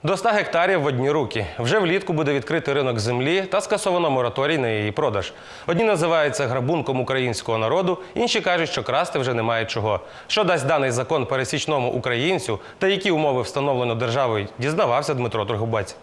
До 100 гектарів в одні руки. Вже влітку буде відкритий ринок землі та скасовано мораторій на її продаж. Одні називають це грабунком українського народу, інші кажуть, що красти вже немає чого. Що дасть даний закон пересічному українцю та які умови встановлено державою, дізнавався Дмитро Торгубець.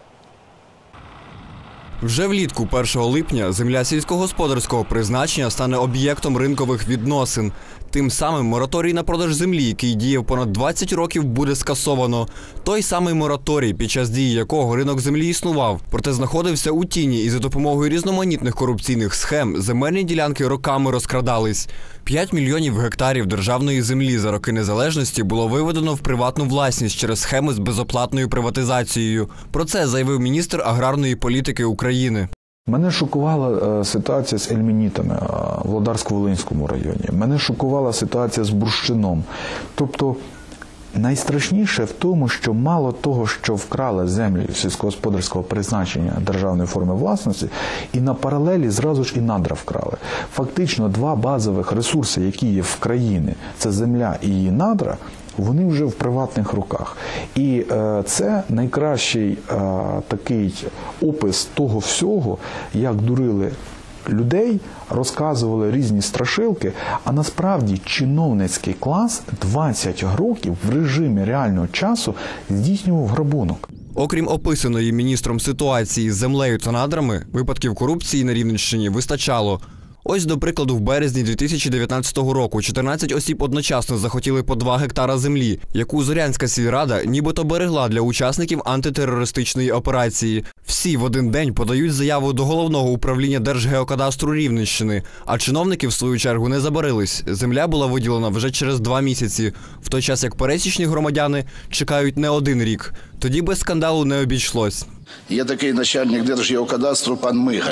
Вже влітку 1 липня земля сільськогосподарського призначення стане об'єктом ринкових відносин. Тим самим мораторій на продаж землі, який діяв понад 20 років, буде скасовано. Той самий мораторій, під час дії якого ринок землі існував, проте знаходився у тіні і за допомогою різноманітних корупційних схем земельні ділянки роками розкрадались. 5 мільйонів гектарів державної землі за роки незалежності було виведено в приватну власність через схеми з безоплатною приватизацією. Про це заявив міністр аграрної політики України. Мене шокувала ситуація з ельменітами в Володарсько-Волинському районі. Мене шокувала ситуація з бурштином. Тобто найстрашніше в тому, що мало того, що вкрали землі сільськогосподарського призначення державної форми власності, і на паралелі зразу ж і надра вкрали. Фактично два базових ресурси, які є в країні, це земля і її надра, вони вже в приватних руках. І це найкращий такий опис того всього, як дурили людей, розказували різні страшилки, а насправді чиновницький клас 20 років в режимі реального часу здійснював грабунок. Окрім описаної міністром ситуації з землею та надрами, випадків корупції на Рівненщині вистачало. Ось, до прикладу, в березні 2019 року 14 осіб одночасно захотіли по 2 гектара землі, яку Зорянська сільрада нібито берегла для учасників антитерористичної операції. Всі в один день подають заяву до Головного управління Держгеокадастру Рівненщини, а чиновники, в свою чергу, не забарились. Земля була виділена вже через 2 місяці, в той час як пересічні громадяни чекають не 1 рік. Тоді без скандалу не обійшлось. Є такий начальник Держгеокадастру пан Мигаль.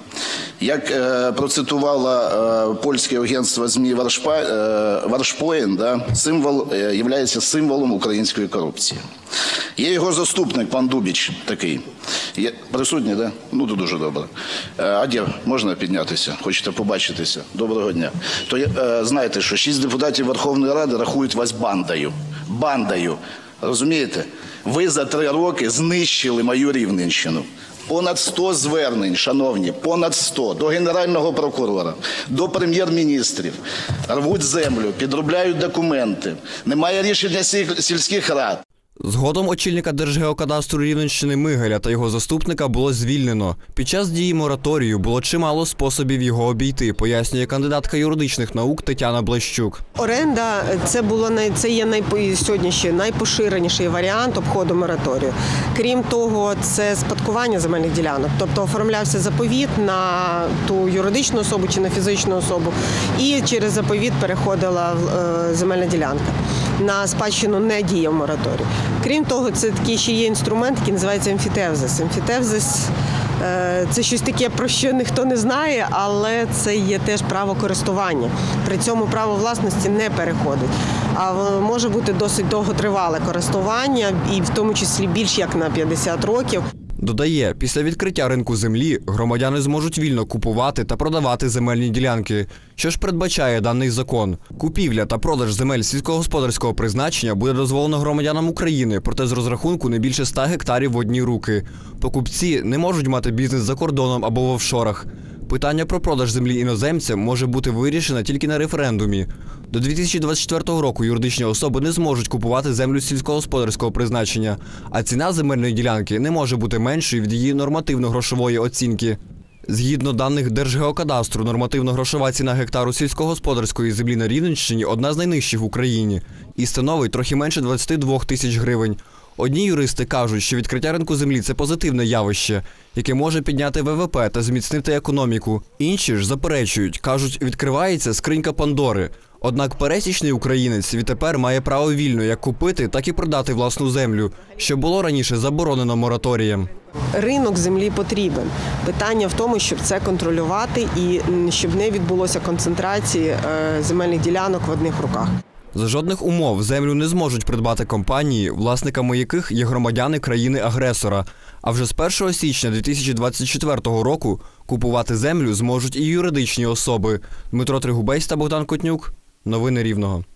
Як процитувало польське агентство ЗМІ Варшпоєн, символ є символом української корупції. Є його заступник, пан Дубіч такий. Є присутній, да? Ну, то дуже добре. Адір, можна піднятися? Хочете побачитися? Доброго дня. То знаєте, що 6 депутатів Верховної Ради рахують вас бандою. Бандою. Розумієте? Ви за 3 роки знищили мою Рівненщину. Понад 100 звернень, шановні, понад 100, до Генерального прокурора, до прем'єр-міністрів. Рвуть землю, підробляють документи. Немає рішення сільських рад. Згодом очільника Держгеокадастру Рівненщини Мигаля та його заступника було звільнено. Під час дії мораторію було чимало способів його обійти, пояснює кандидатка юридичних наук Тетяна Блащук. Оренда – це є сьогодні ще найпоширеніший варіант обходу мораторію. Крім того, це спадкування земельних ділянок. Тобто оформлявся заповіт на ту юридичну особу чи на фізичну особу, і через заповіт переходила земельна ділянка. На спадщину не діяв мораторій. Крім того, це такий ще є інструмент, який називається емфітевзис. Емфітевзис – це щось таке, про що ніхто не знає, але це є теж право користування. При цьому право власності не переходить. А може бути досить довготривале користування, і в тому числі більш як на 50 років. Додає, після відкриття ринку землі громадяни зможуть вільно купувати та продавати земельні ділянки. Що ж передбачає даний закон? Купівля та продаж земель сільськогосподарського призначення буде дозволено громадянам України, проте з розрахунку не більше 100 гектарів в одні руки. Покупці не можуть мати бізнес за кордоном або в офшорах. Питання про продаж землі іноземцям може бути вирішено тільки на референдумі. До 2024 року юридичні особи не зможуть купувати землю сільськогосподарського призначення, а ціна земельної ділянки не може бути меншою від її нормативно-грошової оцінки. Згідно даних Держгеокадастру, нормативно-грошова ціна гектару сільськогосподарської землі на Рівненщині одна з найнижчих в Україні і становить трохи менше 22 тисяч гривень. Одні юристи кажуть, що відкриття ринку землі – це позитивне явище, яке може підняти ВВП та зміцнити економіку. Інші ж заперечують, кажуть, відкривається скринька Пандори. Однак пересічний українець відтепер має право вільно як купити, так і продати власну землю, що було раніше заборонено мораторієм. Ринок землі потрібен. Питання в тому, щоб це контролювати і щоб не відбулося концентрації земельних ділянок в одних руках. За жодних умов землю не зможуть придбати компанії, власниками яких є громадяни країни-агресора. А вже з 1 січня 2024 року купувати землю зможуть і юридичні особи. Дмитро Торгубець та Богдан Котнюк. Новини Рівного.